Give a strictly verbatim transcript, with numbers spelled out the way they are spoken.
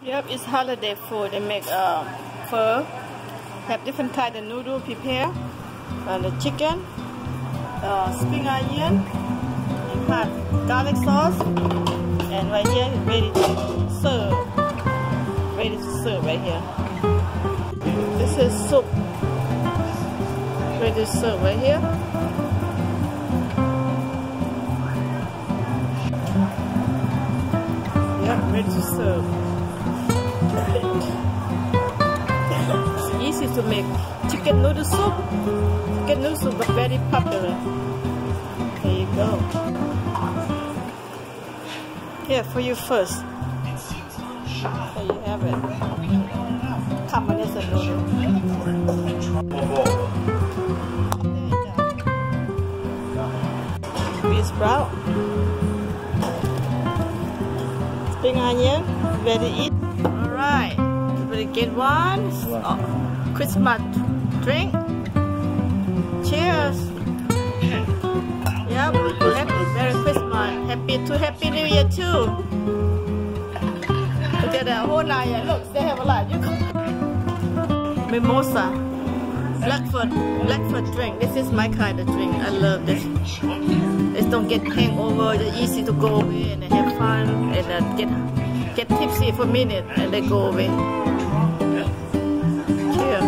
Yep, it's holiday food. They make uh, pho. Have different kind of noodle prepare. And the chicken, uh, spring onion, and hot garlic sauce. And right here is ready to serve. Ready to serve right here. This is soup. Ready to serve right here. Yep, ready to serve. It's easy to make chicken noodle soup. Chicken noodle soup is very popular. There you go. Here for you first. There you have it. Come on, it's a noodle. Bean sprout. Spring onion. Ready to eat. Alright. Everybody get one. Oh, Christmas drink. Cheers. Yep. Happy Merry Christmas. Happy to Happy New Year too. Look at that whole nine. Look, they have a lot. You Mimosa. Blackfoot. Blackfoot drink. This is my kind of drink. I love this. This don't get hangover. It's easy to go away and have fun and uh, get get tipsy for a minute and then go away. Cheers.